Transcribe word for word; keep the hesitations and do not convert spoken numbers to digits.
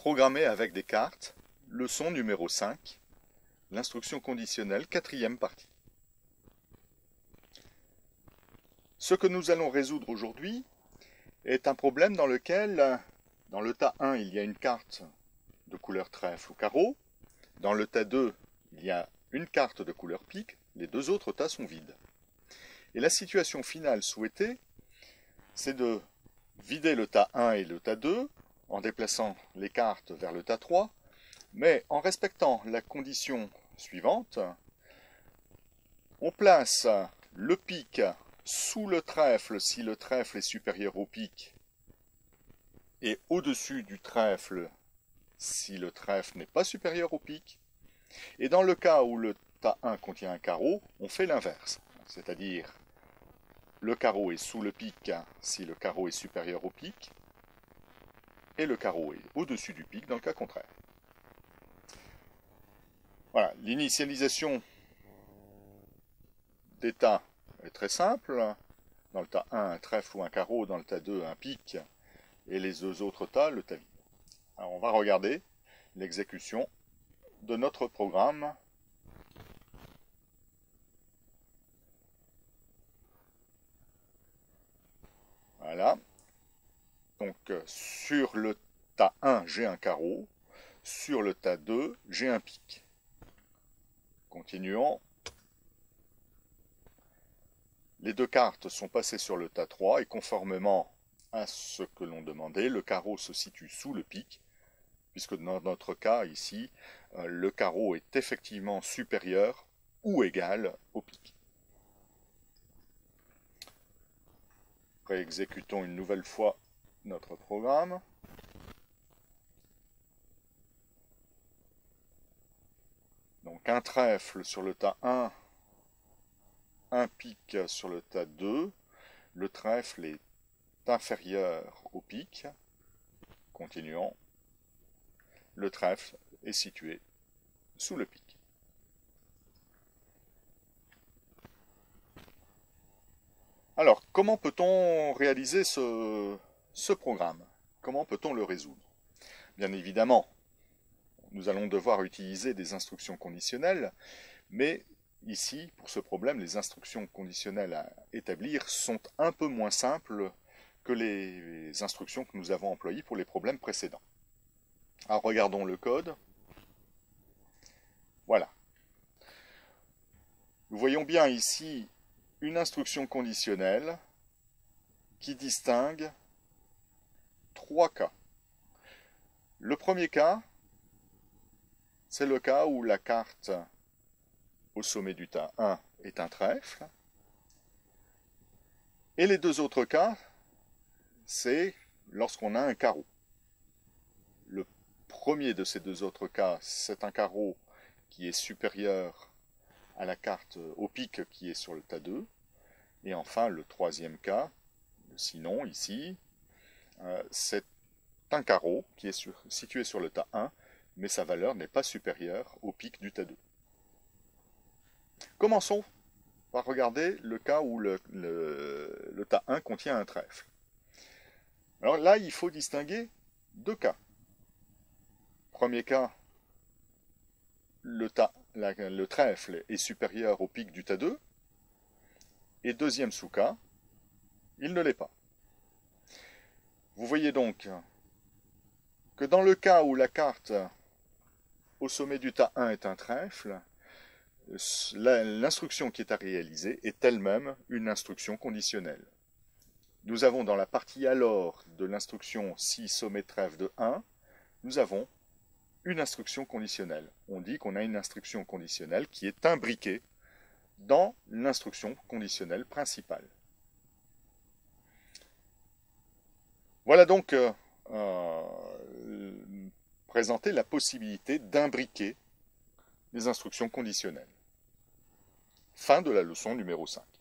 Programmer avec des cartes, leçon numéro cinq, l'instruction conditionnelle, quatrième partie. Ce que nous allons résoudre aujourd'hui est un problème dans lequel, dans le tas un, il y a une carte de couleur trèfle ou carreau. Dans le tas deux, il y a une carte de couleur pique. Les deux autres tas sont vides. Et la situation finale souhaitée, c'est de vider le tas un et le tas deux en déplaçant les cartes vers le tas trois, mais en respectant la condition suivante, on place le pic sous le trèfle si le trèfle est supérieur au pic et au-dessus du trèfle si le trèfle n'est pas supérieur au pic. Et dans le cas où le tas un contient un carreau, on fait l'inverse, c'est-à-dire le carreau est sous le pic si le carreau est supérieur au pic et le carreau est au-dessus du pic dans le cas contraire. Voilà, l'initialisation des tas est très simple. Dans le tas un, un trèfle ou un carreau, dans le tas deux, un pic, et les deux autres tas, le tas vide. Alors on va regarder l'exécution de notre programme. Voilà. Donc sur le tas un, j'ai un carreau. Sur le tas deux, j'ai un pic. Continuons. Les deux cartes sont passées sur le tas trois et conformément à ce que l'on demandait, le carreau se situe sous le pic, puisque dans notre cas ici, le carreau est effectivement supérieur ou égal au pic. Réexécutons une nouvelle fois notre programme. Donc un trèfle sur le tas un, un pic sur le tas deux. Le trèfle est inférieur au pic. Continuons. Le trèfle est situé sous le pic. Alors, comment peut-on réaliser ce, ce programme? Comment peut-on le résoudre? Bien évidemment, nous allons devoir utiliser des instructions conditionnelles, mais ici, pour ce problème, les instructions conditionnelles à établir sont un peu moins simples que les instructions que nous avons employées pour les problèmes précédents. Alors, regardons le code. Voilà. Nous voyons bien ici une instruction conditionnelle qui distingue trois cas. Le premier cas, c'est le cas où la carte au sommet du tas un est un trèfle. Et les deux autres cas, c'est lorsqu'on a un carreau. Le premier de ces deux autres cas, c'est un carreau qui est supérieur à la carte au pic qui est sur le tas deux. Et enfin, le troisième cas, sinon ici, euh, c'est un carreau qui est sur, situé sur le tas un, mais sa valeur n'est pas supérieure au pic du tas deux. Commençons par regarder le cas où le, le, le tas un contient un trèfle. Alors là, il faut distinguer deux cas. Premier cas, le, tas, la, le trèfle est supérieur au pic du tas deux. Et deuxième sous-cas, il ne l'est pas. Vous voyez donc que dans le cas où la carte au sommet du tas un est un trèfle, l'instruction qui est à réaliser est elle-même une instruction conditionnelle. Nous avons dans la partie alors de l'instruction si sommet trèfle de un, nous avons une instruction conditionnelle. On dit qu'on a une instruction conditionnelle qui est imbriquée dans l'instruction conditionnelle principale. Voilà donc euh, euh, présenter la possibilité d'imbriquer les instructions conditionnelles. Fin de la leçon numéro cinq.